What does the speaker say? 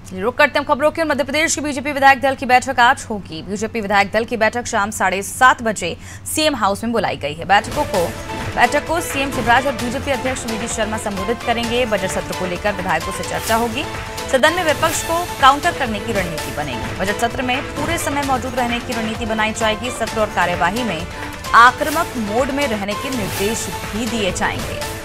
रुक करते हैं खबरों की। मध्य प्रदेश की बीजेपी विधायक दल की बैठक आज होगी। बीजेपी विधायक दल की बैठक शाम 7:30 बजे सीएम हाउस में बुलाई गई है। बैठक को सीएम शिवराज और बीजेपी अध्यक्ष वी डी शर्मा संबोधित करेंगे। बजट सत्र को लेकर विधायकों से चर्चा होगी। सदन में विपक्ष को काउंटर करने की रणनीति बनेगी। बजट सत्र में पूरे समय मौजूद रहने की रणनीति बनाई जाएगी। सत्र और कार्यवाही में आक्रामक मोड में रहने के निर्देश भी दिए जाएंगे।